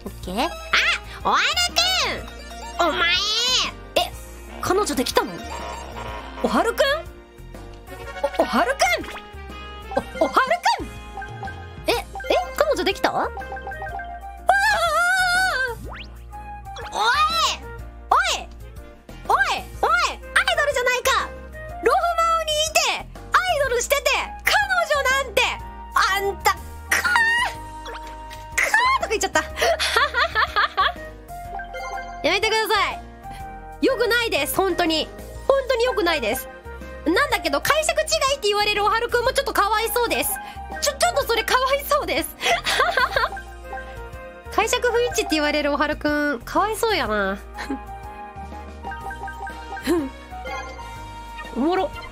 オッケー。あ、おはるくん、お前、彼女できたの？おはるくん？おはるくん？おはるくん？彼女できた？ああ！おい！おい！おい！アイドルじゃないか！ロフマオにいて、アイドルしてて、彼女なんて、あんた、とか言っちゃった。やめてください。よくないです。本当によくないです。なんだけど解釈違いって言われるおはるくんもちょっとかわいそうです。ちょっとそれかわいそうです。解釈不一致って言われるおはるくんかわいそうやな。おもろ。